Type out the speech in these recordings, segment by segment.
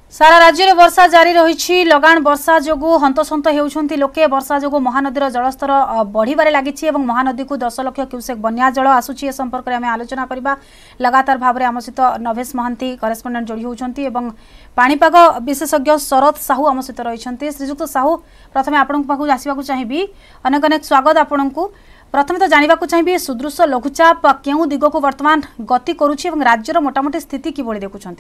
सारा राज्य में वर्षा जारी रही लगान वर्षा जो हंतसंत होती लोके वर्षा जो महानदीर जलस्तर बढ़िबारे लगी महानदी को 10 लाख क्यूसेक बन्या जल आसूची संपर्क में आलोचना करबा लगातार भाव में आम सहित नभेश महांती करेस्पोंडेंट जोड़ी होती पाणीपाग विशेषज्ञ शरद साहू आम सहित रही। श्रीजुक्त साहू प्रथम आपण पाखु आसवाक चाहिए अनेक अनेक स्वागत आपण को। प्रथम तो जानवा चाहिए सुदृश लघुचाप क्यों दिग को वर्तमान गति करुच्ची राज्यर मोटामोटी स्थिति किभली देखुंत?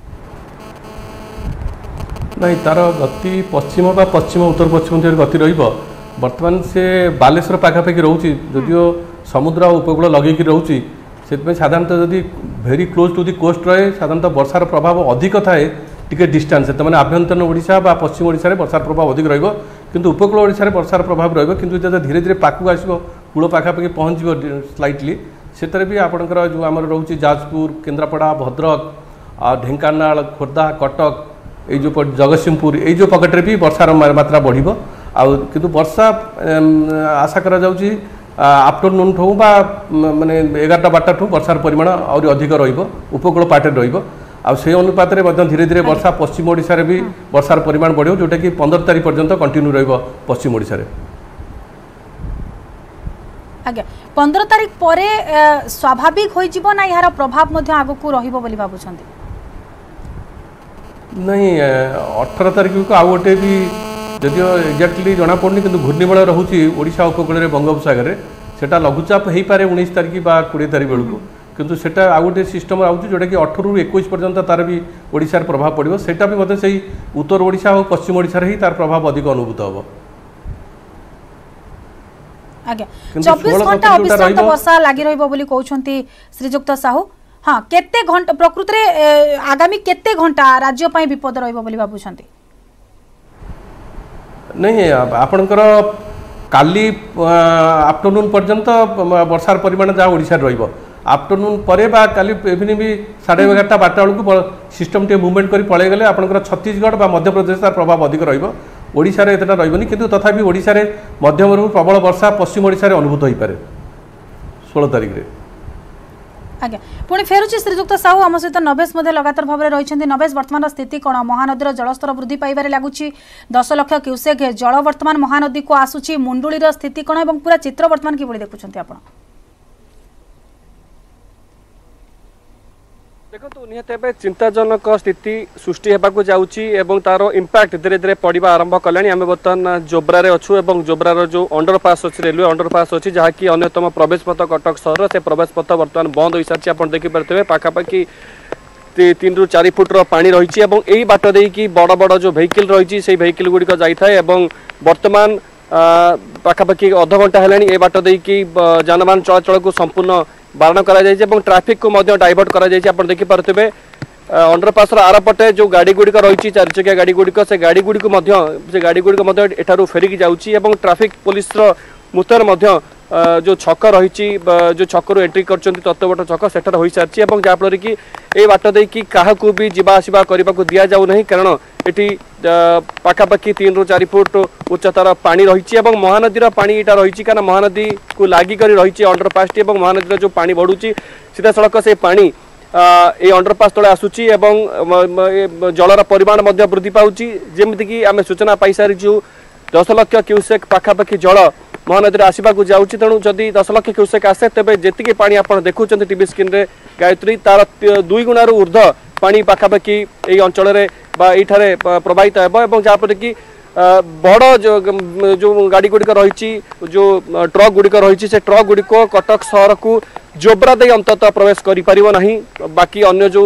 नहीं तार गति पश्चिम बा पश्चिम उत्तर पश्चिम गति बर्तमान से बालेश्वर पाखापाखि रोचे जदिव समुद्र उपकूल लगे रोचे से साधारणतः जदि very close to the coast रहे साधारणतः वर्षार प्रभाव अधिक थाए टिके डिस्टेंस मैंने आभ्यंतरण ओडिशा बा पश्चिम ओडिशा रे वर्षार प्रभाव अधिक रहिबो किंतु उपकूल ओडिशा रे वर्षार प्रभाव रहिबो किंतु जब धीरे धीरे पाकू आसिबो कूल पाखापाखि पहुँचो स्लाइटली से भी आपंकर जो आम रोचे जाजपुर केन्द्रापड़ा भद्रक ढेंकानाल खोर्धा कटक ये जो जगतसिंहपुर ये जो पकेट भी वर्षार मात्रा बढ़िबो किंतु वर्षा आशा करा जाउची आफ्टरनून ठू बा माने 11-12 ठू वर्षार परिमाण और अधिक रहिबो उपकूल पाटे रहिबो से अनुपात में धीरे धीरे वर्षा पश्चिम ओडिशा रे भी वर्षार परिमाण बढ़िबो जोटा कि 15 तारीख पर्यंत कंटिन्यू रहिबो पश्चिम ओडिशा रे। आज्ञा 15 तारीख परे स्वाभाविक होई जिवो ना यार प्रभाव मध्ये आगु को रहिबो बोली भाबुछंती? नहीं 18 तारीख को आउ गोटे भी जदिव एक्जाक्टली जना पड़नी कि घूर्णिबल रोचे ओडिशा उपकूल बंगोपसागर सेटा लघुचाप हो पारे 19 तारीख बा 20 तारीख बेलू किंतु सेटा आउ गोटे सिस्टम आउची जोटा कि 18 ରୁ 21 पर्यंत तार भी ओडिशार प्रभाव पड़ो सेटा भी मते सही उत्तर ओडिशा और पश्चिम ओडिशा रे ही तार प्रभाव अधिक अनुभूत होबो। आज्ञा 24 घंटा अविश्रांत वर्षा लागि रहइबो बोली कहउछंती श्रीजुक्त साहू। हाँ केते घंटा प्रकृत रे आगामी केते घंटा राज्य पई विपद रहइबो बोली भाबुछंती? नहीं आपनकर काली आफ्टरनून पर्यंत वर्षार परिमाण जहाँ ओडिशा रहिबो आफ्टरनून परे बा काली इवनिंग भी 11:30-12 बेलू सिस्टम टे मूवमेंट करी पळे गले आपनकर छत्तीसगढ़ बा मध्य प्रदेश तार प्रभाव अधिक रहिबो ओडिशा रे एतटा रहिबोनी किंतु तथापि ओडिशा रे मध्यम रु प्रबल वर्षा पश्चिम ओडिशा रे अनुभूत होई पारे 16 तारीख रे। आज्ञा पुणी फेरुची श्रीजुक्त साहू आम सहित नभेश लगातार भाव में रही। नभेश वर्तमान स्थिति कौन? महानदीर जलस्तर वृद्धि पाइबारे लगुच 10 लाख क्यूसेक जल वर्तमान महानदी को आसूची मुंडुलीर स्थिति कौन और पूरा चित्र वर्तमान किभली देखुंत आपण? देखो निहत चिंताजनक स्थिति सृष्टि होगा जाऊँगी तार इंपैक्ट धीरे धीरे पड़ा आरंभ कलानी। आम बर्तमान जोब्रारे अच्छु जोब्रार जो अंडरपास अच्छी रेलवे अंडरपास अच्छी जहाँकि अन्यतम प्रवेश पथ कटक सहर से प्रवेश पथ बर्तमान बंद हो सारी आप देखिपे पाखापाखि 3 ରୁ 4 फुट पानी रही यही बाट देकी बड़ बड़ जो वेहिकल रही से वेहिकल गुड़िक जाए बर्तमान पाखापाखि अध घंटा है बाट देकी जानवाहन चलाचल को संपूर्ण बारण कर ट्राफिक को डाइवर्ट कर देखिपे अंडरपास आरपटे जो गाड़ी गुड़िक रही 4 चकिया गाड़ी गुड़िक से गाड़ी गुड़िक एठारू फेरिकी जाऊँगी ट्राफिक पुलिस मुतयन जो छक रही जो छकरू एंट्री कर तत्वबट छक सेठार हो सारी जहाँफल कि ये बाट देकी क्या भी जावासवा करने को दि जाऊना कारण ये पाखापाखि 3 ରୁ 4 फुट उच्चतार पानी रही महानदीर पानी यहाँ रही क्या महानदी को लागिक रही अंडरपास टी महानदीर जो पानी बढ़ुची सीधा सड़क से पानी ये अंडरपास तले आसूची जलर परिमाण वृद्धि पाऊँगी जमीक आम सूचना पाई सारी 10 लाख क्यूसेक पाखापाखि जल महानदी आसवाक जाऊँगी तेणु जदि 10 लाख क्यूसेक आसे तेज जी पानी आप देखुं टीवी स्क्रीन रे गायत्री तार 2 गुणार ऊर्ध पानी पाखापाखि यही अंचल ये प्रवाहित हो जहाँपर कि बड़ जो गाड़ी गुड़िक रही जो ट्रक गुड़िक रही से ट्रक गुड़िक कटक सहर को जोब्रा दे अंततः प्रवेश करिपारिबो नाही बाकी अन्य जो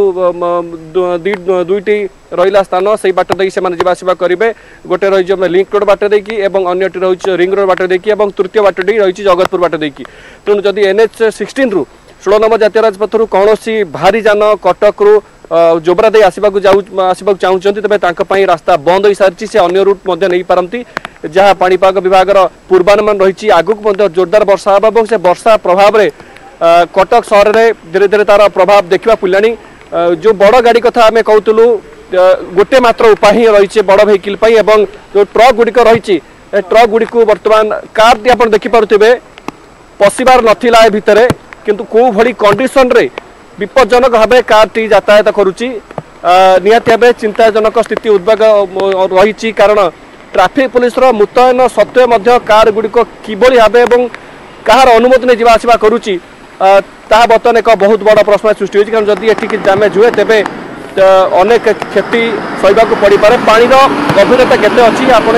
दुईटी रहिला स्थान से बाट दे से माने जीवासीबा करिवे गोटे रही जो लिंक रोड बाट देकी एवं अन्यटी रही रिंग रोड बाट देकी एवं तृतीय बाट दे रही जगतपुर बाट देकी तेणु जदि NH 16 रु 16 नंबर जातीय राजपथ रु कौनसी भारी जान कटक रु जोब्रा दे आसवाक चाहूँगी तेज तक रास्ता बंद हो सारी से अन्य रूट नहीं पारती जहाँ पाणीपाग विभाग पूर्वानुमान रही आगक जोरदार वर्षा होगा से वर्षा प्रभाव में कटक सहर में धीरे धीरे तार प्रभाव देखा पुलानी जो बड़ गाड़ी कथा आम कहूलु गोटे मात्र उपाय ही रही बड़ वेहिकल एवं जो ट्रक गुड़िक रही ट्रक गुड़ी को बर्तमान कार टी आप देखिपे पशिबार नाला भितर किंतु कौ भली कंडीशन रे विपज्जनक भाव कार टी यातायात करुच्ची निहाती भाव चिंताजनक स्थिति उद्वेग रही कारण ट्रैफिक पुलिस मुतयन सत्वे कार गुड़िक किभली भाव और कहार अनुमति नहीं आसवा करुच्ची बर्तमान एक बहुत बड़ प्रश्न सृष्टि होती कारण जदि ये डैमेज हुए तेरे अनेक क्षति सहवाक पड़ पारे पानी गभीरता केते अच्छी आप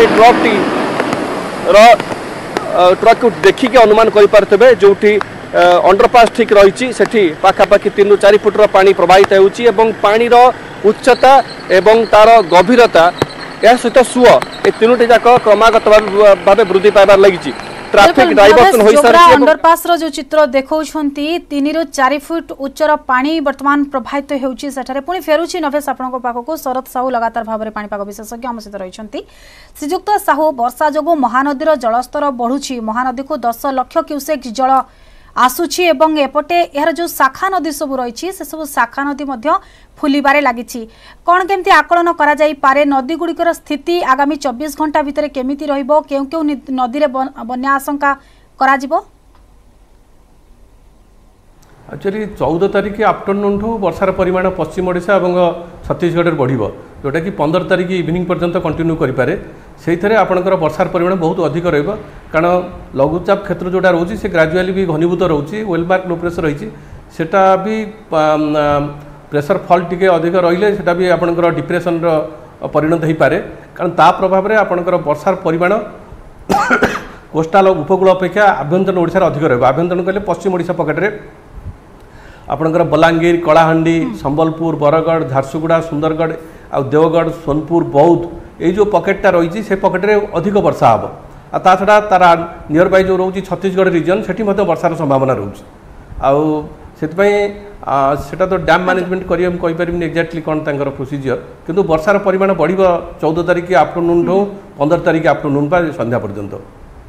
ट्रक को देखिक अनुमान करें जो अंडरपास ठीक रही पाखापाखि 3 ରୁ 4 फुटर पानी प्रवाहित होनीर उच्चता एवं तार गभीरता यह सहित सुअ ए 3टी जाक क्रमागत भाव वृद्धि पाइबार लगी ट्रैफिक डाइवर्सन हो सारी अंडरपास रो जो चित्र देखौछंती 3 ରୁ 4 फुट उच्चर पानी वर्तमान प्रवाहित होउची सेठारे पुनी फेरुची नवेश आपनको पाखको शरद साहू लगातार भाव में पाणीपाग विशेषज्ञ आम सहित रहिछंती श्रीजुक्त साहू वर्षा जोगु महानदीर जलस्तर बढ़ुची महानदी को 10 लाख क्यूसेक जल आसुची एवं एपटे यार जो शाखा नदी सब रही से सब शाखा नदी फुलिबारे लगी कौन केमती आकलन करा जाई पारे नदी गुड़िकर स्थिति आगामी 24 घंटा भितर केमिति रहिबो केउ केउ नदी रे बन्या आशंका करा जिवो एक्चुअली 14 तारिख आफ्टरनून ठू वर्षार परिमाण पश्चिम ओडिशा और छत्तीसगढ़ बढ़िबो जोटा कि 15 तारिख इवनिंग पर्यंत कंटिन्यू करें से आपंकर वर्षार परिमाण बहुत अधिक रहिबो कारण लघुचाप क्षेत्र जोटा रोची से ग्राजुअली भी घनीभूत रोची वेलमार्क लो प्रेशर रही सेटा भी प्रेशर फॉल टिके अधिक रहिले सेटा भी आपंकर डिप्रेशन परिणत हो पारे कारण ता प्रभाव में आपंकर वर्षार परिमाण कोस्टाल उपकूल अपेक्षा आभ्यंतरण ओडिशार अधिक रहिबो आभ्यंतरण कहले पश्चिम ओडिशा पकेट्रे आपणकर बलांगीर कलाहांडी संबलपुर बरगढ़ झारसुगुड़ा सुंदरगढ़ आ देवगढ़ सोनपुर बौद्ध ये जो पकेटा रही से पकेट्रे अधिक वर्षा हम आ छड़ा तार नियर बाय जो रोची छत्तीसगढ़ रिजन से वर्षार संभावना रोचे आटा तो डैम मैनेजमेंट करें कहीपरि एक्जाक्टली कौन तर प्रोसीजर किंतु वर्षार परिमाण बढ़ 14 तारिख आफ्टरनून ठू 15 तारिख आफ्टरनून बा संध्या पर्यंत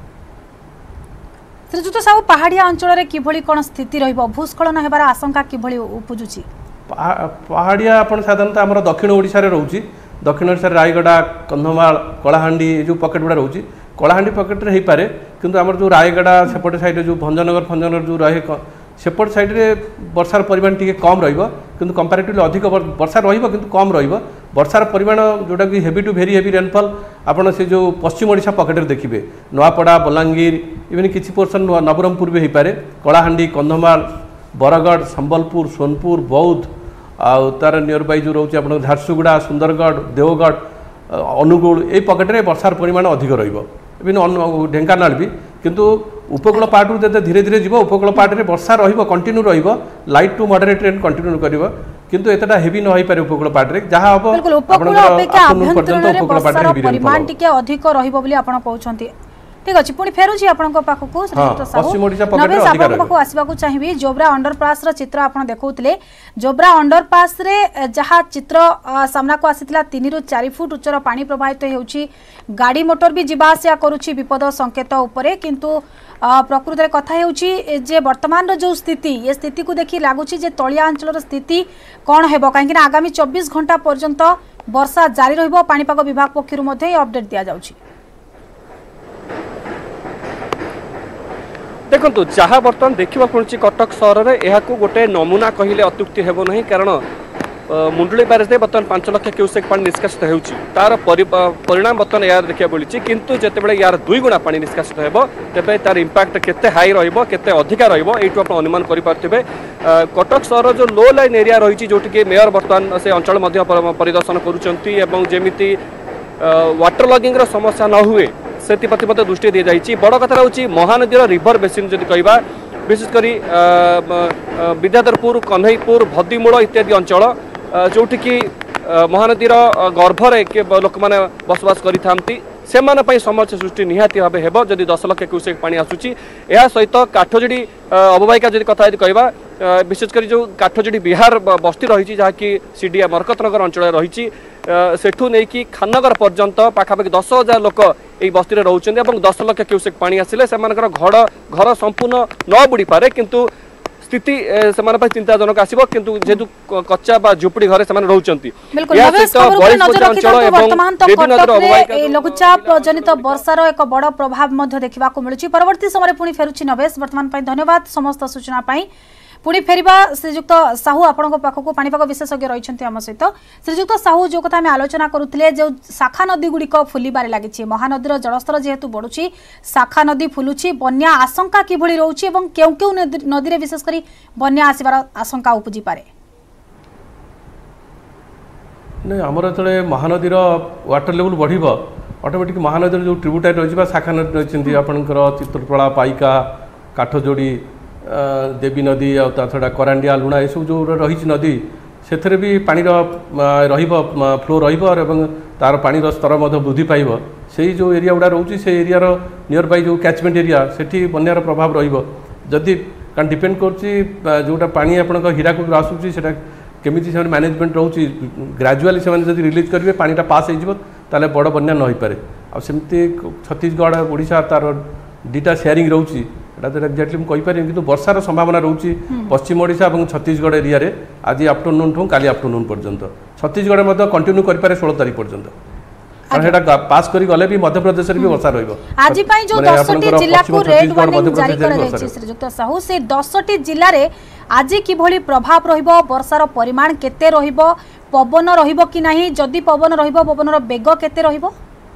श्रीजुत साहू पहाड़िया अंचल किभली कौन स्थिति रहिबो भूस्खलन हेबार आशंका किभली उपजुची पहाड़िया अपन साधारणतः आम दक्षिण ओडिशा रे रोची दक्षिण ओडिशा रायगड़ा कंधमाल कलाहांडी जो पकेट गुड़ा रोची कलाहांडी पकेट रे पारे किंतु आम जो रायगड़ा सेपटे साइड जो भंजनगर जो रहे सेपट साइड रे वर्षार परिमाण टी कम रु कंपारेटिवली अधिक वर्षा रु कम वर्षार परिमाण जोटा कि heavy to very heavy rainfall आपड़ से जो पश्चिम ओडिशा पकेट देखिए नुआपड़ा बलांगीर इवन किसी पोर्सन नवरंगपुर भी हो पारे कलाहांडी कंधमाल बरगढ़ संबलपुर सोनपुर बौद्ध आउ तार नियर बाय जो रोचे आप झारसुगुड़ा सुंदरगढ़ देवगढ़ अनुगुल ये पकेट्रे वर्षार परिमाण अधिक रन ढेंकानाल भी किंतु उपकूल पार्ट जब धीरे धीरे जीव उपकूल पार्ट में वर्षा continue light to moderate rain continue कर किंतु एतटा हेवी न हो पारे उपकूल पार्ट में जहाँ हम परिमाण टिके अधिक रहिबो बोली आपण कहउछंती ठीक अछि पुनी फेरुछि आपनक पाखकु पश्चिम ओडिशा पकेट नवेश आपनक पाखकु आसीबाकु चाहिबी जोब्रा अंडरपास रो चित्र आपण देखौतले जोब्रा अंडरपास रे जहा चित्र सामना को आसीतला 3 ରୁ 4 फुट उच्चर पानी प्रवाहित हेउछि गाड़ी मोटर भी जीवा आसिया करूछि विपद संकेत उपरे किंतु प्रकृत में कथा हेउछि जे वर्तमान जो स्थिति ये स्थिति को देखि लागुछि जे तलिया अंचल स्थिति कौन हेबो काहेकि आगामी 24 घंटा पर्यंत वर्षा जारी रहिबो पानीपाग विभाग पक्षरु मध्ये अपडेट दिया जाउछि देखो जहाँ बर्तमान देखा पड़ी कटक सहर में यह गोटे नमूना कहले अत्युक्ति हेब नहीं कारण मुंडुली बैरेज बर्तमान 5 लाख क्यूसेक पानी निष्कासित होउछि तार परिणाम बर्तमान यार देखा मिली किंतु जितेबाला यार 2 गुणा पानी निष्कासित हेब तेबे तार इंपैक्ट केते हाई रहिबो केते अधिका रहिबो एठु आपण अनुमान करि पारथिबे कटक सहर जो लो लाइन एरिया रही जोटि के मेयर बर्तमान से अंचल मध्य परिदर्शन करूछंती एवं जेमिति वाटर लॉगिंग रो समस्या न हुए से दृष्टि दी जाइए बड़ कथा हूँ महानदीर रिभर बेसिन जदि कहवा विशेषकर विद्याधरपुर कन्हईपुर भद्दीमूल इत्यादि अंचल जोटिकी महानदीर गर्भरे लोक मैंने बसवास करते समस्या सृष्टि निहाती भाव हेब जदि 10 लाख क्यूसेक पानी आसूची यह सहित काठजोड़ी अववाहिका जदि कथा कहवा विशेषकर जो काठजोड़ी बिहार बस्ती रही जहाँकि सीडिया मरकतनगर अंचल रही सेठू नहीं खाननगर पर्यंत पाखापाखि 10,000 लोक ये बस्ती में रोचे 10 लाख क्यूसेक पानी आसिले घर संपूर्ण न बुड़ी पारे किंतु स्थिति से चिंताजनक आसो किंतु जेहेतु कच्चा बा झुपड़ी घरे से रोचंती लघुचाप जनित वर्षार एक बड़ प्रभाव देखा मिलूँ परवर्ती समय पुणी फेरुछि नवेश वर्तमान धन्यवाद समस्त सूचना। पुणी फेरिबा श्रीजुक्त साहू आपण पाखक पाणीपाग विशेषज्ञ रही आम सहित श्रीजुक्त साहू जो कथा आलोचना करुले जो शाखा नदी गुड़िक फुलबार लगी महानदीर जलस्तर जेहेतु बढ़ुची शाखा नदी फुलुची बन्या आशंका किभଳି रहुची एवं केउ केउ नदी रे विशेषकर बन्या आसबार आशंका उपजी पारे नहीं आमर जो महानदीर वाटर लेवल बढ़ ऑटोमेटिक महानदीर जो ट्रिब्यूटारी रही शाखा नदी रही आपंकर चित्रपड़ा पाइका काठजोड़ी देवी नदी आ छड़ा करांडिया लुणा ये सब जो रही नदी से भी पानी फ्लो तार पानी स्तर वृद्धि पाइब से जो एरिया गुड़ा रोचे से एरिया नियर बाय जो कैचमेंट एरिया से बन्यार प्रभाव रही कारण डिपेंड कर जोटा पानी आप हीराकुद आसूसी केमी से मैनेजमेंट रोचे ग्राजुआली से रिलीज करेंगे पानीटा पास हो बड़ बन्या न हो पारे आमती छत्तीसगढ़ ओडिशा तार दुटा शेयरिंग रोचे एक्जाक्टली मुझे कि वर्षार संभावना रोचे पश्चिम ओडिशा और छत्तीसगढ़ एरिया रे आज आफ्टरनून ठूँ काली आफ्टरनून पर्यंत छत्तीसगढ़ में कंटिन्यू करें 16 तारीख पर्यंत पास करी गले भी मध्य प्रदेश में भी वर्षा रहिबो आज पई जो 10टी जिल्ला को रेड वार्निंग जारी करा जायछि श्रीजुक्त साहू से 10टी जिल्ला रे आज कि भली प्रभाव रहिबो वर्षार परिमाण केते रहिबो पवन रहिबो कि नाही जदि पवन रहिबो पवनर बेग केते रहिबो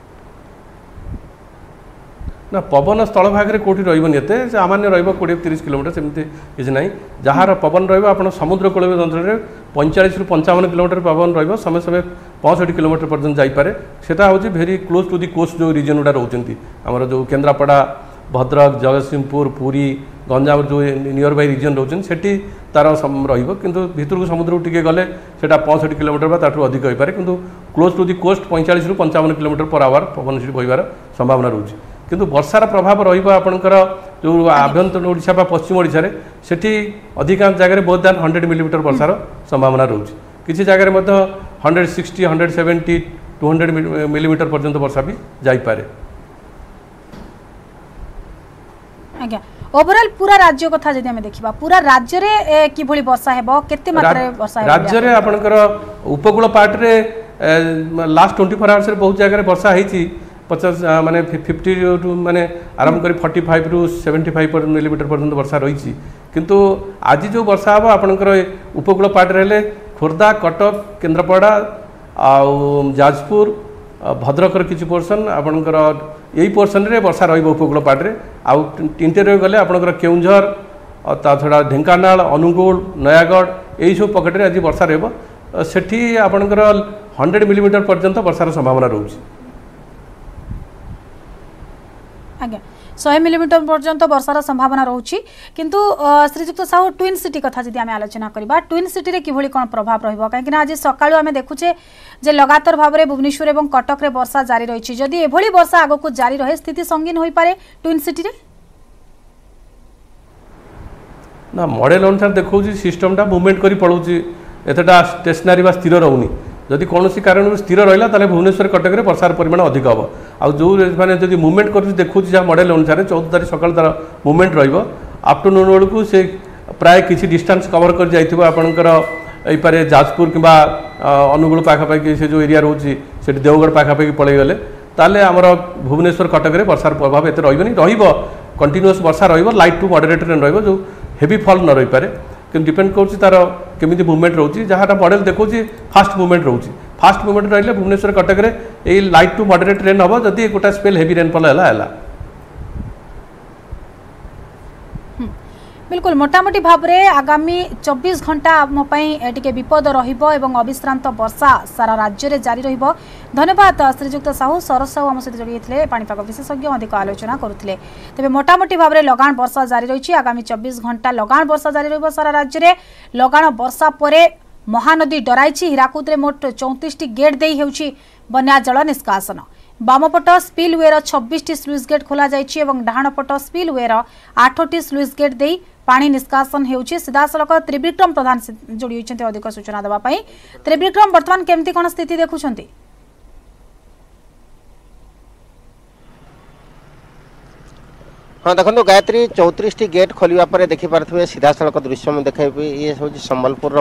ना पवन स्थल भाग में कौटी रही सामान्य रही 20-30 किलोमीटर सेमती किसी ना जार पवन रहा समुद्र कूल अंचल 45 ରୁ 55 किलोमीटर पवन रही समय समय 65 किलोमीटर पर्यटन जापे से हूँ very close to the coast जो रिजन गुड़ा रोचे आमर जो केन्द्रापड़ा भद्रक जगतसिंहपुर पुरी गंजाम जो नियर बाय रिजन रोचे से तार रु भितर को समुद्र टी गले 65 किलोमीटर ताठू अधिक हो पाए कि क्लोज टू दि कोस्ट 45 ରୁ 55 किलोमीटर पर आवर पवन सीट बहबार संभावना रोचे किंतु वर्षार प्रभाव रहा जो आभ्यंतर ओडिशा पश्चिम ओडिशा से अधिकांश जगह बहुत दान 100 मिलीमीटर वर्षार संभावना रोचे किसी जगह 160 170 200 मिलीमीटर पर्यंत वर्षा भी जापे आज्ञा ओवरऑल पूरा राज्य कथा जदि हमें देखिबा पूरा राज्य रे किभली वर्षा हेबो केते मात्रा रे वर्षा हेबो राज्य रे आपनकर उपकूल पार्ट रे लास्ट 24 आवर्स रे बहुत जगह वर्षा हेची 50 माने 50 माने आरंभ कर 45 ରୁ 75 मिलीमीटर पर्यंत वर्षा रही किंतु आज जो वर्षा हम आपंकर उपकूल पार्ट रे खोर्धा कटक केन्द्रापड़ा आउ जाजपुर भद्रकर किसी पोर्सन आपंकर यही पोर्सन रे वर्षा रही उपकूल पार्ट रे आउ इंटेरियर गले आपंकर केउंझर ता छड़ा ढेंकानाल अनुगुल नयागढ़ यही सब पकेट रे आज वर्षा रही सेठी आपंकर 100 मिलीमीटर पर्यंत वर्षार संभावना रोचे आज्ञा 100 मिलीमीटर पर्यंत वर्षार संभावना रोची किंतु श्रीजुक्त साहू ट्विन सिटी कथा जदि आम आलोचना करबा ट्विन सिटी रे किभली कोन प्रभाव रहिबो काहेकि आज सकाळु आमे देखुचे जे लगातार भाव में भुवनेश्वर और कटक रे वर्षा जारी रही जदि एभली वर्षा आगो को जारी रहे स्थिति संगीन होई पारे ट्विन सिटी रे ना मॉडल अनुसार देखो सिस्टमटा मुवमेंट करी पड़ोची एतटा स्टेशनरी बा स्थिर रहूनी जदि कौन कारण स्थिर रहा ताले भुवनेश्वर कटक में वर्षार परिमाण अधिक हम आ जो मैंने जब मुवमेंट कर देखुँ जहाँ मॉडल अनुसार 14 तारीख सकाल तार मुवमेंट आफ्टरनून बेलू को से प्राय किसी डिस्टेंस कवर कर जाइए आपंकर यहीपे जाजपुर कि अनुगुल पाखापाखि से जो एरिया रोचे से देवगढ़ पाखापाखि पलि गले ताले आमर भुवनेश्वर कटक में वर्षार प्रभाव एत रही कंटिन्यूअस वर्षा लाइट टू मॉडरेट रेन जो हेवी फॉल न रही पारे कि डिपेंड कर तार केमी मुवमेंट रोचे जहाँ मॉडल देखो फास्ट मुवमेंट रोचे फास्ट मुवमेंट रही भुवनेश्वर कटक में यही लाइट टू मॉडरेट रेन हम जदि गोटा स्पेल हेवी रेनफॉल है बिल्कुल मोटामोटी भाव में आगामी 24 घंटा टे विपद रहिबो अविश्रांत वर्षा सारा राज्य में जारी रहिबो। धन्यवाद श्रीजुक्त साहू सरस साहू आम सहित जोड़ी पाणीपाग विशेषज्ञ अधिक आलोचना करुले। तेज मोटामोटी भाव में लगाण वर्षा जारी रही आगामी 24 घंटा लगाण वर्षा जारी रहिबो सारा राज्य में। लगाण वर्षा पर महानदी डराई हीराकुद में मोट 34 गेट दे होउछि बन्या जल निष्कासन। बामपट स्पिलवेर 26 स्लुइस गेट खोल डाहाणपट स्पिलवेर 8टी स्लुइस गेट दे पानी निष्कासन होउछि। सीधासलख त्रिविक्रम प्रधान जोड़ी होइछन्ते अधिक सूचना देबा पई। त्रिविक्रम वर्तमान केमती कोन स्थिति देखुछन्ती? हाँ देखो गायत्री 34 गेट खोलिया पर देखि पारथबे सीधा सड़क दृश्य में देखेबे ये होछि संबलपुर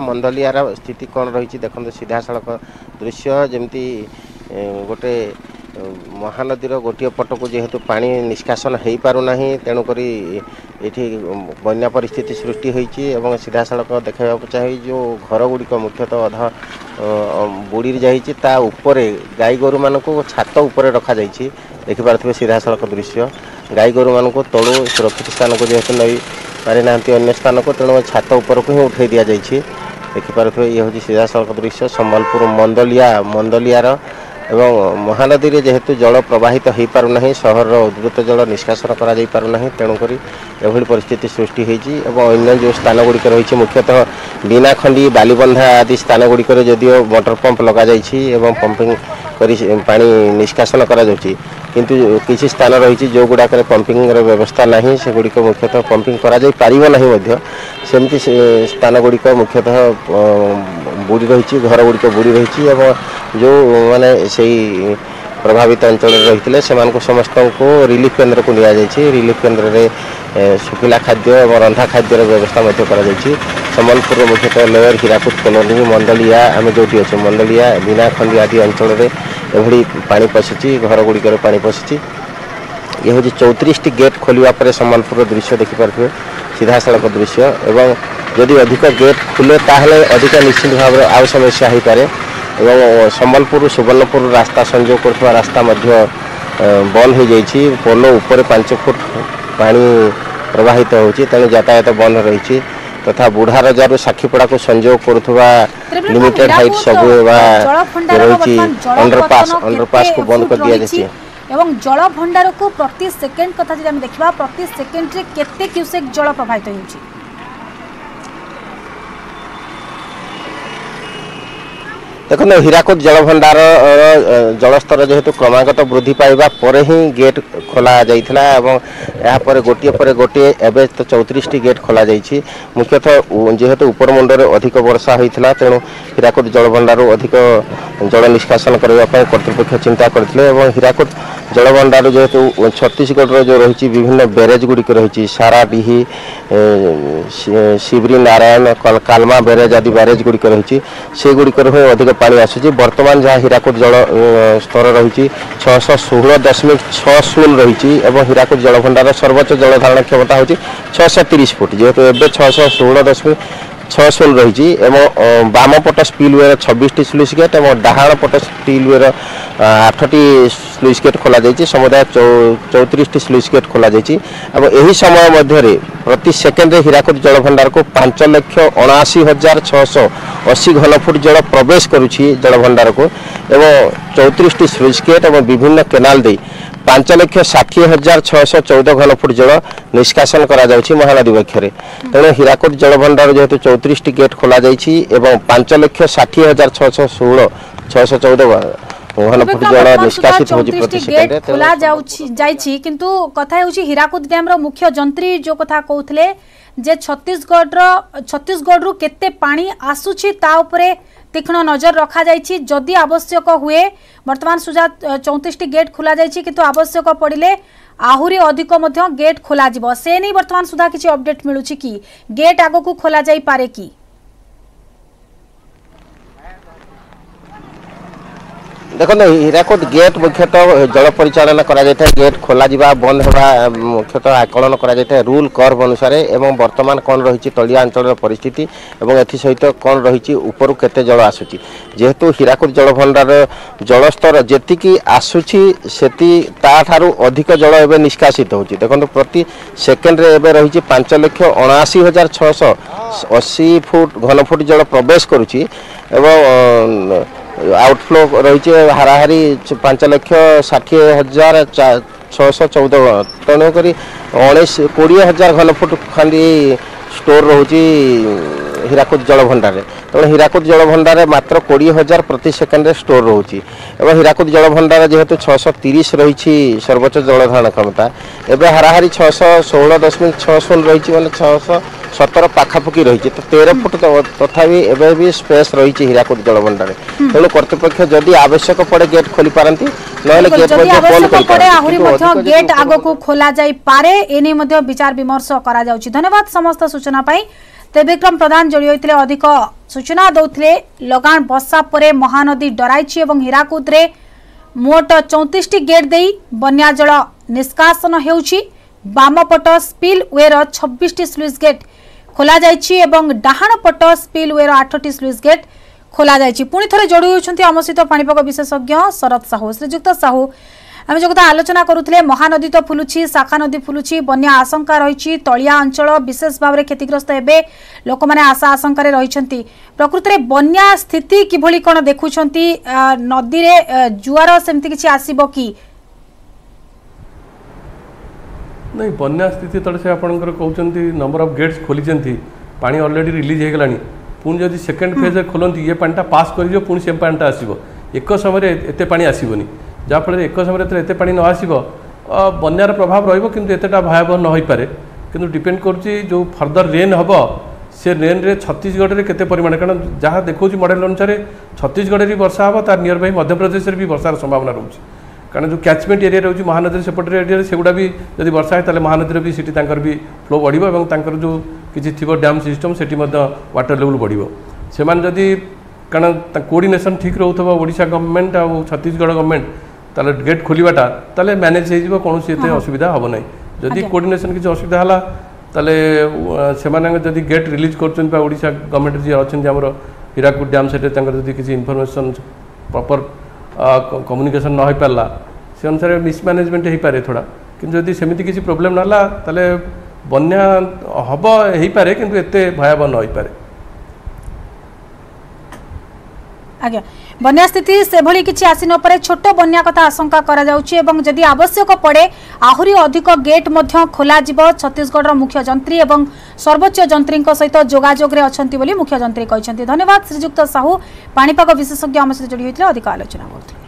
मंदलिया स्थिति कौन रही देखो सीधा सड़क दृश्य जमती गोटे महानदीर गोटे पट को जेहेतु पानी निष्कासन हो पारना तेणुक ये बन्या परिस्थिति सृष्टि होती सीधा सड़क देखा चाहिए जो घर गुड़िक मुख्यतः अधा बुड़ी जापर गाई गोरु मान छात उपर रखा देखिपे सीधा सड़क दृश्य गाई गोरु मान तलु सुरक्षित स्थान को जेहेतु नहीं पारि ना अन्य स्थान को तेणु छात उपर को ही उठे दि जाइए देखिपे ये हूँ सीधा सड़क दृश्य संबलपुर मंदलियार एवं महानदी रे जेहेतु जल प्रवाहित हो पारना सहर उद्वृत जल निष्कासन करा जाई पारना तेणुक एभली परिस्थिति सृष्टि होती अन्य जो स्थान गुड़िक रही मुख्यतः बिना खंडी बालीबंधा आदि स्थान गुड़िक जदिओ मोटर पंप लग जाइए पंपिंग करी पानी निष्कासन करा जाउछि किंतु किसी स्थान रही जो गुड़ाक पंपिंग व्यवस्था नहीं से गुड़िक मुख्यतः पंपिंग करा जाई पारिबो नहीं मध्य सेमती स्थान गुड़िक मुख्यतः बुड़ी रही घर गुड़िक बुड़ी रही जो माने से प्रभावित अंचल रही से समस्त को रिलीफ केन्द्र को निया रिलीफ केन्द्र में सुखिला खाद्य और रंधा खाद्यर व्यवस्था संबलपुर मुख्यतः लोअर हीराकुद कॉलोनी मंदलिया आम जो अच्छे मंदलिया बिना खंडी आदि अंचल एभली पानी पशिची घर गुड़िकर पानी पशिची ये हूँ 34 गेट खोलिया पर संबलपुर दृश्य देखिपे सीधा सड़क दृश्य एवं जदि अधिक गेट खुले ताहले अधिक निश्चित भाव आउ समस्या हो पारे एवं संबलपुर सुवर्णपुर रास्ता संजोग करथवा रास्ता मध्य बंद हो जाइए पोल ऊपर 5 फुट पानी प्रवाहित होची तेणु यातायात बंद रही तथा बुढ़ारजार साखीपड़ा को संजोग करथवा लिमिटेड हाइट सब रही अंडरपास को बंद कर दिया जाइए एवं जल भंडार को प्रति सेकेंड कथा जदि देखा प्रति सेकेंड रे केते क्यूसेक जल प्रवाहित होउची देखो हीराकुद जलभंडार जलस्तर जेहेतु क्रमागत वृद्धि पाइबा पर ही गेट खोला जाइथिला एवं या पर गोटे एबे तो 34 गेट खोला जाइछि मुख्यतः जेहेतु उपर मुंडरे अधिक वर्षा होइथिला तेणु हीराकुद जलभंडार अधिक जल निष्कासन करबा पय कर्तृपक्ष चिंता करथिले एवं हीराकुद जलभंडार जेहेतु छत्तीसगढ़ जो रही विभिन्न बैरेज गुड़िक रही साराडीही शिवरी नारायण कालमा बैरेज आदि बैरेज गुड़िक रही से गुड़िक अधिक पानी आसूँ बर्तमान जहाँ हीराकुद जल स्तर रही 616.60 रही हीराकुद जलभंडार सर्वोच्च जल धारण क्षमता होची 630 फुट जेहेतु एवं 616.60 रही बाम पट स्पिलवे 26टी स्लुइस गेट और डाहाण पट स्पिलवे 8टी स्लुइस गेट खोल समुदाय 34टी स्लुइस गेट खोल यही समय मध्य प्रति सेकेंड हीराकुद जलभंडार को 5,79,680 घनफुट जल प्रवेश करुछि जलभंडार को एवं 34टी स्लुइस गेट और विभिन्न केनाल दे 5,60,614 घनफुट जल निष्कासन करा जाउछि महानदी वक्षरे तेणु हीराकुद जलभंडार जेहेतु 34टी गेट खोला जाइछि एवं 5,60,614 घनफुट जल निष्कासित होछि प्रति सेकेंड खोला जाइछि किंतु कथा होछि हीराकुद डैम रो मुख्य जंत्री जो कथा कहउथले जे छत्तीसगढ़ रु केते पानी आसुछि ता उपरे तीक्ष्ण नजर रखा जाइछि जदि आवश्यक हुए वर्तमान सुजा 34टी गेट खोला जाइछि किंतु आवश्यक पड़िले आहुरी अधिक मध्य गेट खोला जिवो से नहीं वर्तमान सुधा किछि अपडेट मिलुछि कि गेट आगो को खोला जाई पारे कि देखो हीराकुद गेट मुख्यतः जल परिचालन करा जाता है गेट खोला जिबा बंद होगा मुख्यतः आकलन करा जाता है रूल कर्व अनुसार एवं वर्तमान कौन रही तलिया अंचल परिस्थिति एवं एथि सहित कौन रही ऊपर केते जल आसुची जेहेतु हीराकुद जलभंडार जलस्तर जेतिकी आसुची सेति ता ठारू अधिक जल एवं निष्कासित होची देखो प्रति सेकेंड रे एवं रही 5,79,680 फुट घनफुट जल प्रवेश करुची एवं आउटफ्लो रही हाराहारी 5,60,614 तेणुक 20,000 घनफुट खाली स्टोर रोची हीराकुद जलभंडार तेणु हीराकुद जलभंडार मात्र 20,000 प्रति सेकेंड स्टोर रोची एवं हीराकुद जलभंडार जेहेतु 630 रही सर्वोच्च जल धारण क्षमता एवं हाराहारी 616.60 रही मैंने 617 पाखापाखि रही तो 13 फुट तथापि एवं भी स्पेस रही हीराकुद जलभंडार तेणु कर्तृपक्ष जदि आवश्यक पड़े गेट खोली पारती गेट आगो को खोला जाई पारे एने मध्य विचार विमर्श करा जाउछि धन्यवाद समस्त सूचना पाई ते विक्रम प्रधान जोड़ी होइतिले अधिक सूचना दउथिले लगान वर्षा परे महानदी डराइछि एवं हीराकुद रे मोट 34 गेट दे बन्या जल निष्कासन हेउछि। बाम पट स्पिल वेर 26 स्लुइस गेट खोला जाइछि एवं डाहाण पट स्पिल वेर 8 स्लुइस गेट खोला जाइछि। पुणी थरे जोड़ी होछन्ती आम सहित पाणीपाग विशेषज्ञ शरद साहू। श्रीजुक्त साहू, आम जो कथा आलोचना करुले महानदी तो फुलुछि, शाखा नदी फुलुछि, बन्या आशंका रही, तलिया अंचल विशेष भाव में क्षतिग्रस्त हेबे, लोक मैंने आशा आशंका रही। प्रकृत में बन्या स्थिति किभली कोन देखुछन्ती? नदी रे जुआर सेमती किछि आसीबो कि नहीं? बन्या स्थिति तले से आपनकर कहउचंती नंबर ऑफ गेट्स खोली जंती, पानी ऑलरेडी रिलीज हे गलानी। पुणी जदि सेकेंड फेज खोलती ये पानीटा पास कर पुणी से पानीटा आसो एक समय एते पानी आसबनी, जहाँफल एक समय एते पानी न आसो बन्यार प्रभाव रहा भयावह न हो पारे। किंतु डिपेंड करुच्ची जो फर्दर रेन हम से रेन रे छत्तीसगढ़ में केते परिमाण, कारण जहाँ देखो मॉडल अनुसार छत्तीसगढ़ भी वर्षा हम तार नियर बाई मध्यप्रदेश भी वर्षार संभावना रोचे। कारण जो कैचमेंट एरिया रोचे महानदी सेपटे एरिया से गुड़ा भी जब वर्षा है महानदी भी सीटी भी फ्लो बढ़ो और जो किसी थी डैम सिस्टम से वाटर लेवल बढ़ो से जदि कारण कोऑर्डिनेशन ठीक रोथबो ओडिशा गवर्नमेंट और छत्तीसगढ़ गवर्नमेंट ताले गेट खोलिबाटा ताले मैनेज हो कौन असुविधा हम ना। जदि कोऑर्डिनेशन किसी असुविधा है ताले से जदि गेट रिलीज कर ओडिशा गवर्नमेंट जी अच्छा आम हीराकुद डैम से किसी इनफॉरमेशन प्रॉपर कम्युनिकेशन न हो पारा से अनुसार मिसमैनेजमेंट हो पारे थोड़ा। किंतु जदि सेमती किसी प्रोब्लेम ना ताले बन्या हम हो पारे किंतु एते भयावह न हो पारे। आज्ञा बन्या स्थिति से भली किछि आसी न पारे, छोट बन्या कथा आशंका करा जाउछि एवं जदि आवश्यक पड़े आहुरी अधिक गेट मध्य खोला जिवो। छत्तीसगढ़ मुख्य जंत्री एवं सर्वोच्च जंत्री सहित जोगाजोग रे अछंती बोली मुख्य जंत्री कहिसंती। धन्यवाद श्रीजुक्त साहू, पाणीपाग विशेषज्ञ आम सहित जोड़ी होइतिले अधिक आलोचना करथिले।